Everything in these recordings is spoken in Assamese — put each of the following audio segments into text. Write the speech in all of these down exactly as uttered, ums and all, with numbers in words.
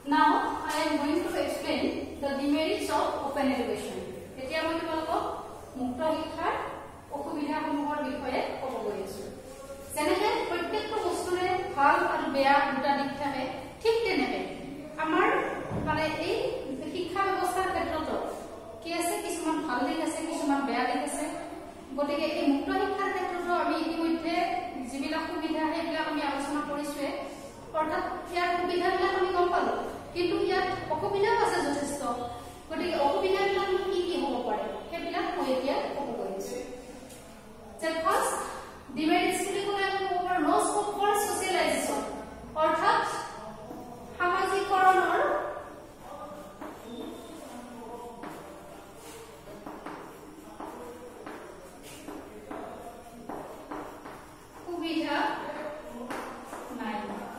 Now I am going to explain the demerits of open education. এতিয়া মই তোমালোকক মুক্ত শিক্ষাৰ অসুবিধাসমূহৰ বিষয়ে ক'ব গৈ আছো। যেনেকে প্ৰত্যেকটো বস্তুৰে ভাল আৰু বেয়া দুটা দিশ থাকে, ঠিক তেনেকৈ আমাৰ মানে এই শিক্ষা ব্যৱস্থাৰ ক্ষেত্ৰতো কি আছে, কিছুমান ভাল দিশ আছে, কিছুমান বেয়া দিশ আছে। গতিকে এই মুক্ত শিক্ষাৰ ক্ষেত্ৰতো আমি ইতিমধ্যে যিবিলাক সুবিধা সেইবিলাক আমি আলোচনা কৰিছোৱে, অৰ্থাৎ ইয়াৰ সুবিধাবিলাক আমি গম পালো, কিন্তু ইয়াত অসুবিধাও আছে যথেষ্ট। গতিকে অসুবিধাবিলাক কি কি হ'ব পাৰে সেইবিলাক মই এতিয়া ক'ব গৈ আছো। যে ফাৰ্ষ্ট ডিমেৰিটছ বুলি ক'লে আমি ক'ব পাৰোঁ নো স্কোপ ফৰ ছচিয়েলাইজেশ্যন, অৰ্থাৎ সামাজিকৰণৰ সুবিধা নাই।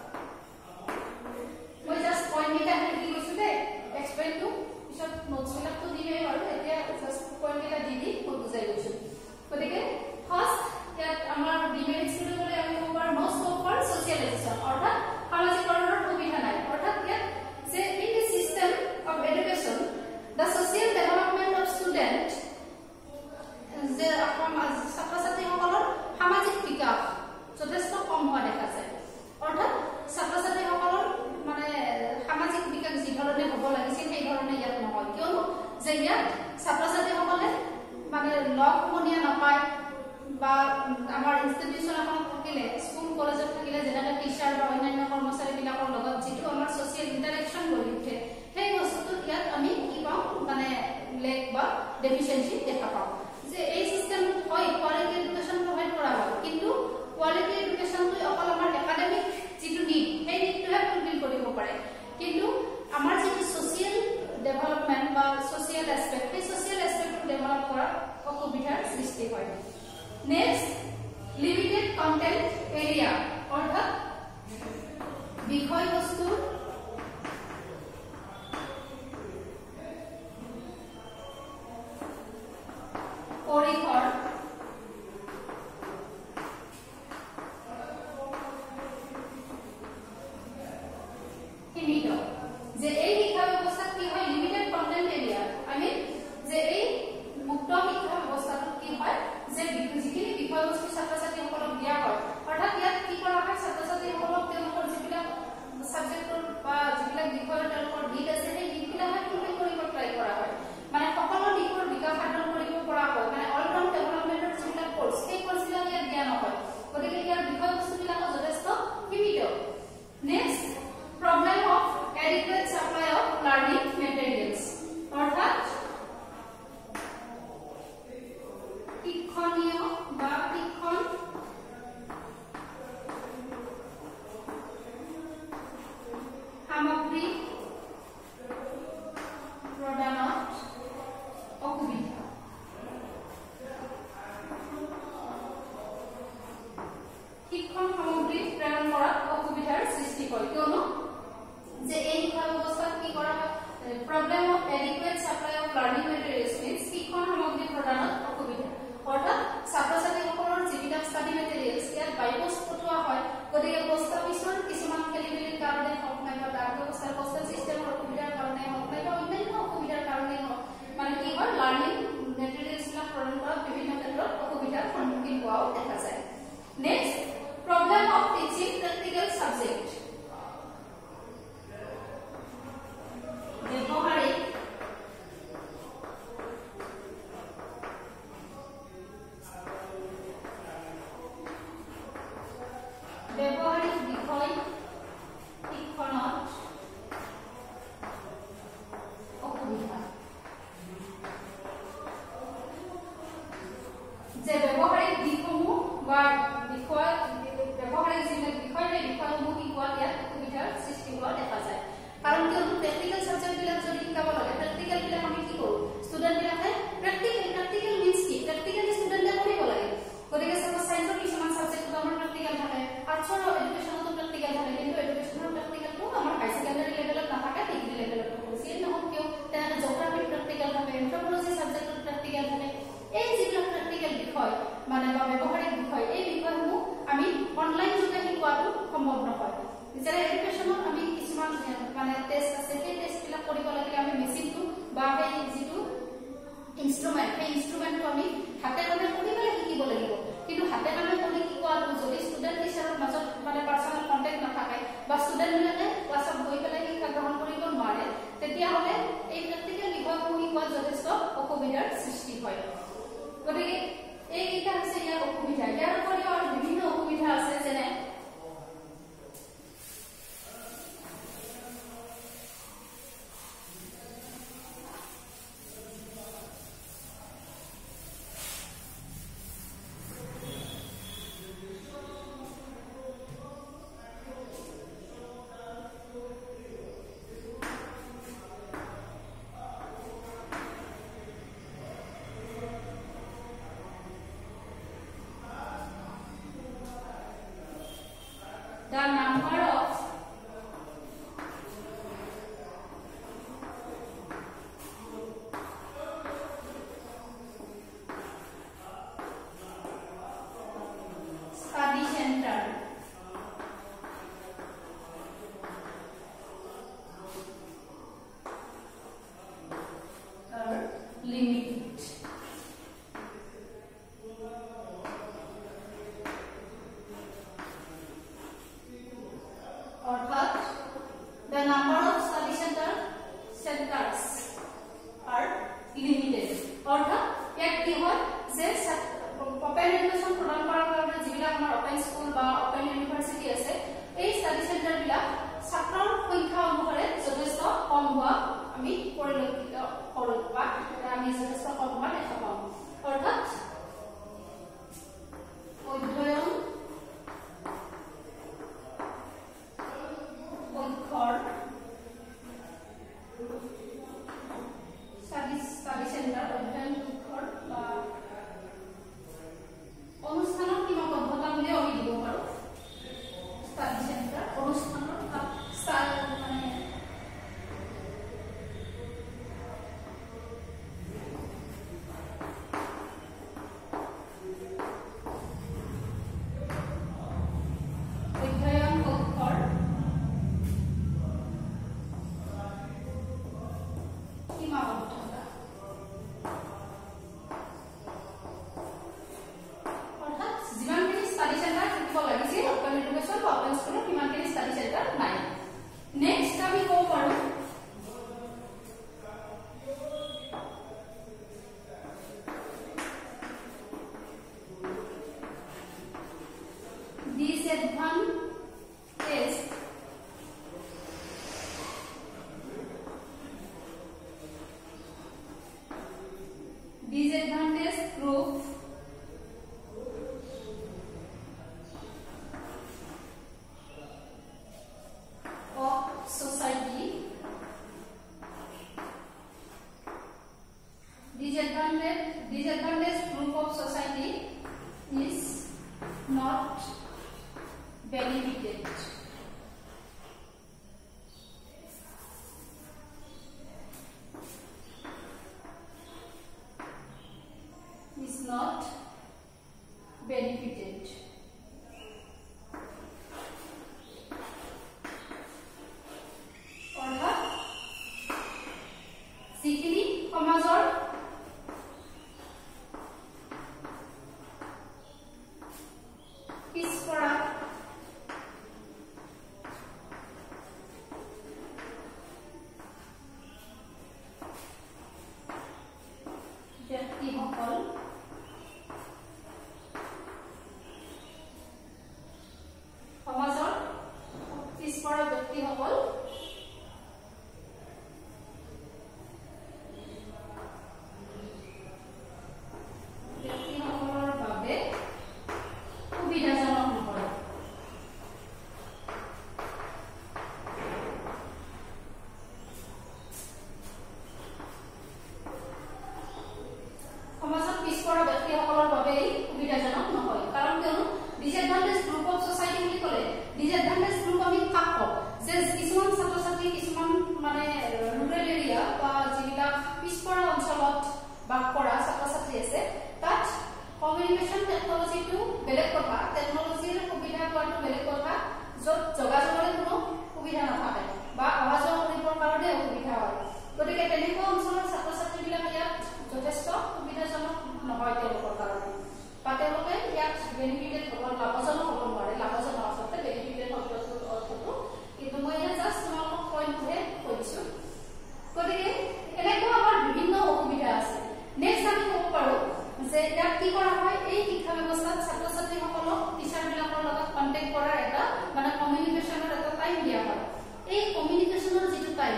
মই জাষ্ট পইণ্ট কেইটা লিখি গৈছো দেই, এক্সপ্লেইনটো পিছত নোটছবিলাকতো দিমেই বাৰু, এতিয়া জাষ্ট পইণ্ট কেইটা দি দি মই বুজাই গৈছো। গতিকে ফাৰ্ষ্ট ইয়াত আমাৰ ডিমেৰিটছ বুলি ক'লে আমি ক'ব পাৰোঁ নো স্কোপ ফৰ ছচিয়েলাইজেশ্যন, অৰ্থাৎ সামাজিকৰণৰ সুবিধা নাই। অৰ্থাৎ ইয়াত যে in the system of education the social development of student, যে ছাত্ৰ ছাত্ৰীসকলৰ সামাজিক বিকাশ যথেষ্ট কম হোৱা দেখা যায়। অৰ্থাৎ ছাত্ৰ ছাত্ৰীসকলৰ মানে সামাজিক বিকাশ যি ধৰণে হ'ব লাগিছিল সেই ধৰণে ইয়াত নহয়। কিয়নো যে ইয়াত ছাত্ৰ ছাত্ৰীসকলে মানে লগ সমনীয়া নাপায়, বা আমাৰ ইনষ্টিটিউচন এখনত থাকিলে, স্কুল কলেজত থাকিলে যেনেকৈ টিচাৰ বা অন্যান্য কৰ্মচাৰীবিলাকৰ লগত যিটো আমাৰ ছচিয়েল ইণ্টাৰেকশ্যন গঢ়ি উঠে, সেই বস্তুটো ইয়াত আমি কি পাওঁ, মানে লেক বা ডেফিচিয়েঞ্চি দেখা পাওঁ। যে এই চিষ্টেমত হয় কোৱালিটি এডুকেশ্যন প্ৰভাইড কৰা হয়, কিন্তু কোৱালিটি এডুকেশ্যনটো অকল আমাৰ একাডেমিক যিটো নিড সেই নিডটোহে ফুলফিল কৰিব পাৰে, কিন্তু আমাৰ যিটো ছচিয়েল ডেভেলপমেণ্ট বা ছচিয়েল এছপেক্ট, সেই ছচিয়েল এছপেক্টটো ডেভেলপ কৰাত অসুবিধাৰ সৃষ্টি হয়। নেক্সট লিমিটেড কণ্টেণ্ট এৰিয়া, অৰ্থাৎ বিষয়বস্তুৰ পৰিসৰ সীমিত। যে এই শিক্ষা ব্যৱস্থাত কি হয়, limited content area, I mean যে এই মুক্ত শিক্ষা ব্যৱস্থাটোত কি হয়, যে যিখিনি বিষয়বস্তু ছাত্ৰ ছাত্ৰীসকলক দিয়া হয়, অৰ্থাৎ ইয়াত কি কৰা হয়, ছাত্ৰ ছাত্ৰীসকলক তেওঁলোকৰ যিবিলাক ছাবজেক্টৰ বা যিবিলাক বিষয়ৰ তেওঁলোকৰ দিশ আছে সেই দিশবিলাকহে ফুলফিল কৰিব ট্ৰাই কৰা হয়। মানে সকলো দিশৰ বিকাশ সাধন কৰিব পৰা হয়, মানে অলৰাউণ্ড ডেভেলপমেণ্টৰ যিবিলাক কোৰ্চ সেই কোৰ্চবিলাক ইয়াত দিয়া নহয়। গতিকে ইয়াৰ বিষয়বস্তুবিলাকো যথেষ্ট সীমিত। Next problem of adequate supply of learning materials, অৰ্থাৎ শিক্ষণীয় বা শিক্ষণ সামগ্ৰী প্ৰদানত অসুবিধা। শিক্ষণ সামগ্ৰী প্ৰেৰণ কৰাত অসুবিধাৰ সৃষ্টি হয়, কিয়নো যে এই শিক্ষা ব্যৱস্থাত কি কৰা হয়, problem of adequate supply of learning materials means শিক্ষণ সামগ্ৰী প্ৰদানত অসুবিধা। অৰ্থাৎ ছাত্ৰ ছাত্ৰীসকলৰ যিবিলাক ষ্টাডি মেটেৰিয়েলছ ইয়াত বাই পোষ্ট পঠোৱা হয়, গতিকে পোষ্ট অফিচৰ কিছুমান খেলি মেলিৰ কাৰণে হওক, নাইবা ডাক ব্যৱস্থাৰ পোষ্টেল চিষ্টেমৰ অসুবিধাৰ কাৰণে হওক, নাইবা অন্যান্য অসুবিধাৰ কাৰণে হওক, মানে কি হয় লাৰ্ণিং মেটেৰিয়েলছবিলাক প্ৰদান কৰাত বিভিন্ন ক্ষেত্ৰত অসুবিধাৰ সন্মুখীন হোৱাও দেখা যায়। Next problem of teaching practical subject, ব্যৱহাৰিক মানে টেষ্ট আছে সেই টেষ্টবিলা কৰিব লাগিলে আমি মেচিনটো বা সেই যিটো ইনস্ট্ৰুমেন্ট সেই ইনস্ট্ৰুমেন্টটো আমি হাতে কামে কৰিবলৈ শিকিব লাগিব কিন্তু হাতে কামে কৰি কি কোৱা যদি ষ্টুডেন্ট টিচাৰৰ মাজত মানে পাৰ্সোনাল কন্টাক্ট নাথাকে বা ষ্টুডেন্ট বিলাকে ক্লাছত গৈ পেলাই শিক্ষা গ্ৰহণ কৰিব নোৱাৰে তেতিয়া হলে এই প্ৰেক্টিকেল বিষয়সমূহ শিকোৱা যথেষ্ট অসুবিধাৰ সৃষ্টি হয় গতিকে এই এটা হৈছে ইয়াৰ অসুবিধা ইয়াৰ উপৰিও আৰু বিভিন্ন অসুবিধা আছে যেনে the number of study center are limited অর্থাৎ the number of study center centers are limited অর্থাৎ এক কি হয় যে ওপেন এডুকেশন প্ৰদান কৰাৰ কাৰণে যিবিলাক আমাৰ ওপেন স্কুল বা ওপেন ইউনিভাৰ্সিটি আছে এই স্টাডি সেন্টাৰ বিলাক ছাত্ৰৰ সংখ্যা অনুসাৰে যথেষ্ট কম হোৱা আমি পৰিলক্ষিত কৰোঁ বা আমি যথেষ্ট কম হোৱা দেখা পাওঁ অৰ্থাৎ অধ্যয়ন study center অধ্যয়ন কক্ষৰ বা অনুষ্ঠানৰ সীমাবদ্ধতা বুলি আমি দিব পাৰো study center অনুষ্ঠানৰ স্থান মানে অধ্যয়ন কক্ষৰ সীমাবদ্ধতা অৰ্থাৎ যিমানখিনি ষ্টাডি চেণ্টাৰ থাকিব লাগিছিল ওপেন এডুকেশ্যন বা ওপেন স্কুলত সিমানখিনি ষ্টাডি চেণ্টাৰ নাই নেক্সট আমি ক'ব পাৰোঁ disadvantage disadvantage group of society disadvantage disadvantage group of society is not benefited is not benefited অৰ্থাৎ যিখিনি সমাজৰ পিছপৰা ব্যক্তিসকল সমাজৰ পিছপৰা ব্যক্তিসকল ব্যক্তিসকলৰ বাবে সুবিধাজনক নহয় সমাজত পিছপৰা ব্যক্তিসকলৰ বাবে সুবিধাজনক নহয় কাৰণ কিয়নো ডিসএডভান্টেজ গ্ৰুপ অফ সোসাইটি বুলি ক'লে ডিসএডভান্টেজ গ্ৰুপ আমি কাক কওঁ যে কিছুমান ছাত্ৰ ছাত্ৰী কিছুমান মানে ৰুৰেল এৰিয়া বা যিবিলাক পিছপৰা অঞ্চলত বাস কৰা ছাত্ৰ ছাত্ৰী আছে তাত কমিউনিকেশ্যন টেকনলজিটো বেলেগ কথা টেকনলজিৰ সুবিধা পোৱাটো বেলেগ কথা য'ত যোগাযোগৰ কোনো সুবিধা নাথাকে বা অহা যোৱা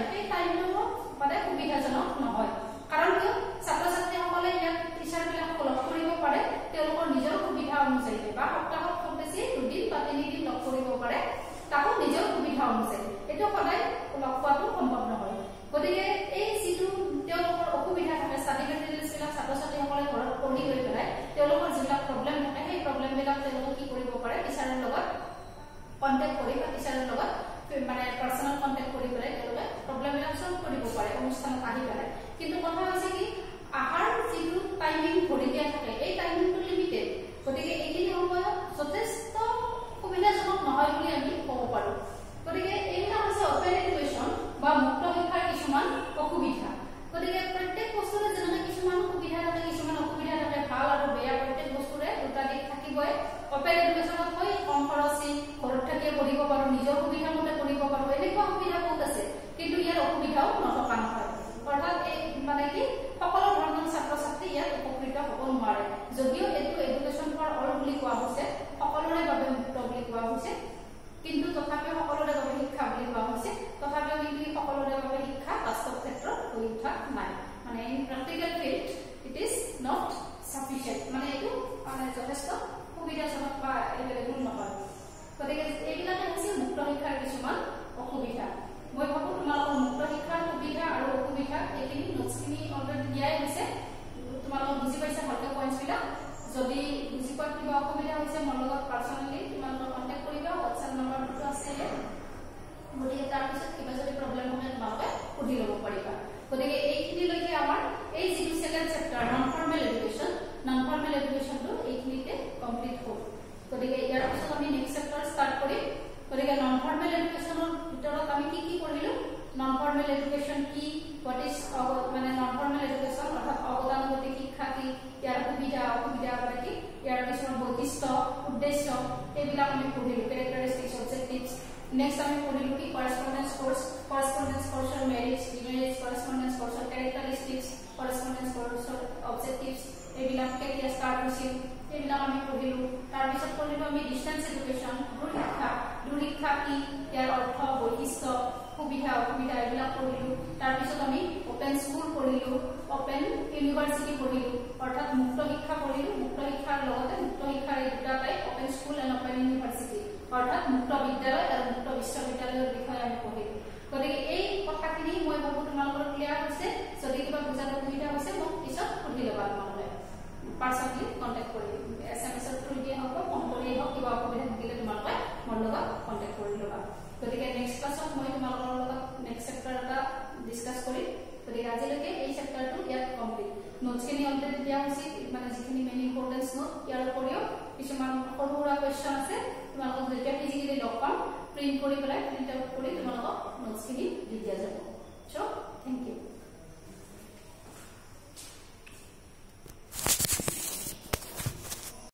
সেই টাইমটো মানে সুবিধাজনক নহয় কাৰণ কিয় ছাত্ৰ ছাত্ৰীসকলে ইয়াত টিচাৰবিলাকক লগ কৰিব পাৰে তেওঁলোকৰ নিজৰ সুবিধা অনুযায়ী বা সপ্তাহত খুব বেছি দুদিন বা তিনিদিন লগ কৰিব পাৰে তাকো নিজৰ সুবিধা অনুযায়ী এইটো সদায় লগ পোৱাটো সম্ভৱ নহয় গতিকে এই যিটো তেওঁলোকৰ অসুবিধা থাকে ষ্টাডি মেটেৰিয়েলছবিলাক ছাত্ৰ ছাত্ৰীসকলে ঘৰত পঢ়ি লৈ পেলাই তেওঁলোকৰ যিবিলাক প্ৰব্লেম থাকে সেই প্ৰব্লেমবিলাক তেওঁলোকে কি কৰিব পাৰে টিচাৰৰ লগত কণ্টেক্ট কৰি বা টিচাৰৰ লগত মানে পাৰ্চনেল কণ্টেক্ট কৰি পেলাই তেওঁলোকে প্ৰব্লেমবিলাক চল্ভ কৰিব পাৰে অনুষ্ঠানত আহি পেলাই কিন্তু কথা হৈছে কি আহাৰ যিটো টাইমিং ধৰি দিয়া থাকে এই টাইমিংটো লিমিটেড গতিকে এইখিনি সময়ত যথেষ্ট সুবিধাজনক নহয় বুলি আমি ক'ব পাৰোঁ গতিকে এইবিলাক হৈছে অপেন এডুকেশ্যন বা মুক্ত শিক্ষাৰ কিছুমান অসুবিধা গতিকে প্ৰত্যেক বস্তুৰে যেনেকৈ কিছুমান সুবিধা থাকে কিছুমান অসুবিধা থাকে ভাল আৰু বেয়া প্ৰত্যেক বস্তুৰে দুটা দিশ থাকিবই অপেন এডুকেশ্যনত হয় কম খৰচী ঘৰত থাকিয়ে পঢ়িব পাৰোঁ নিজৰ সুবিধা মতে পঢ়িব পাৰোঁ এনেকুৱা সুবিধা বহুত আছে কিন্তু ইয়াৰ অসুবিধাও নথকা নহয় অৰ্থাৎ এই মানে কি সকলো ধৰণৰ ছাত্ৰ ছাত্ৰী ইয়াত উপকৃত হ'ব নোৱাৰে যদিও এইটো এডুকেশ্যন ফৰ অল বুলি কোৱা হৈছে সকলোৰে বাবে মুক্ত বুলি কোৱা হৈছে কিন্তু তথাপিও সকলোৰে বাবে শিক্ষা বুলি কোৱা হৈছে তথাপিও কিন্তু সকলোৰে বাবে শিক্ষা বাস্তৱ ক্ষেত্ৰত হৈ উঠা নাই মানে in practical field it is not sufficient মানে এইটো মানে যথেষ্ট সুবিধাজনক বা এভেইলেবল নহয় গতিকে এইবিলাকে হৈছে মুক্ত শিক্ষাৰ কিছুমান অসুবিধা মই ভাবোঁ তোমালোকৰ মুক্ত শিক্ষাৰ সুবিধা আৰু অসুবিধা এইখিনি নোটছখিনি অলৰেডি দিয়াই হৈছে তোমালোকক বুজি পাইছা ভালকৈ পইণ্টছবিলাক যদি বুজি পোৱাত কিবা অসুবিধা হৈছে মোৰ লগত পাৰ্চনেলি তোমালোকক কণ্টেক্ট কৰিবা হোৱাটছএপ নম্বৰটো আছে গতিকে তাৰপিছত কিবা যদি প্ৰব্লেম হ'লে তোমালোকে সুধি ল'ব পাৰিবা গতিকে এইখিনিলৈকে আমাৰ এই যিটো second chapter non formal education non formal এডুকেশ্যনটো এইখিনিতে কমপ্লিট হ'ল গতিকে ইয়াৰ পিছত আমি নেক্সট চেপ্টাৰ ষ্টাৰ্ট কৰিম গতিকে নন ফৰ্মেল এডুকেশ্যনৰ ভিতৰত আমি কি কি কৰিলোঁ নন ফৰ্মেল এডুকেশ্যন কি হোৱাট ইজ মানে নন ফৰ্মেল এডুকেশ্যন অৰ্থাৎ অগতানুগতিক শিক্ষা কি ইয়াৰ সুবিধা অসুবিধা মানে কি ইয়াৰ কিছুমান বৈশিষ্ট্য উদ্দেশ্য এইবিলাক আমি পঢ়িলোঁ কেৰেক্টাৰিষ্টিক্স অবজেক্টিভছ নেক্সট আমি পঢ়িলোঁ কি কৰেছপণ্ডেঞ্চ কোৰ্চ কৰেছপণ্ডেঞ্চ কোৰ্চৰ মেৰিটছ ডিমেৰিটছ কৰেছপণ্ডেঞ্চ কোৰ্চৰ কেৰেক্টাৰিষ্টিক্স কৰেছপণ্ডেঞ্চ কোৰ্চৰ অবজেক্টিভছ এইবিলাক কেতিয়া ষ্টাৰ্ট হৈছিল এইবিলাক আমি পঢ়িলোঁ তাৰপিছত পঢ়িলোঁ আমি ডিষ্টেঞ্চ এডুকেশ্যন দূৰ শিক্ষা দূৰ শিক্ষা কি ইয়াৰ অৰ্থ বৈশিষ্ট্য সুবিধা অসুবিধা এইবিলাক পঢ়িলোঁ তাৰপিছত আমি অপেন স্কুল পঢ়িলোঁ অপেন ইউনিভাৰ্চিটি পঢ়িলোঁ অৰ্থাৎ মুক্ত শিক্ষা পঢ়িলোঁ মুক্ত শিক্ষাৰ লগতে মুক্ত শিক্ষাৰ এই দুটা type open school and open university অৰ্থাৎ মুক্ত বিদ্যালয় আৰু মুক্ত বিশ্ববিদ্যালয়ৰ বিষয়ে আমি পঢ়িলোঁ গতিকে এই কথাখিনি মই ভাবোঁ তোমালোকৰ ক্লিয়াৰ হৈছে যদি কিবা বুজাত অসুবিধা হৈছে মোক পিছত সুধি ল'বা তোমালোকে পাৰ্চনেলি কণ্টেক্ট কৰি এছ এম এছৰ থ্ৰু দিয়ে হওক ফোন কৰিয়েই হওক কিবা অসুবিধা থাকিলে তোমালোকে মোৰ লগত কণ্টেক্ট কৰি ল'বা গতিকে নেক্সট ক্লাছত মই তোমালোকৰ লগত নেক্সট চেপ্টাৰ এটা ডিছকাছ কৰিম গতিকে আজিলৈকে এই চেপ্টাৰটো ইয়াত কমপ্লিট নোটছখিনি অলৰেডি দিয়া হৈছে মানে যিখিনি মেইন ইম্পৰ্টেঞ্চ নোট ইয়াৰ উপৰিও কিছুমান সৰু সুৰা কুৱেশ্যন আছে তোমালোকক যেতিয়া ফিজিকেলি লগ পাম প্ৰিণ্ট কৰি পেলাই প্ৰিণ্ট আউট কৰি তোমালোকক নোটছখিনি দি দিয়া যাব চ'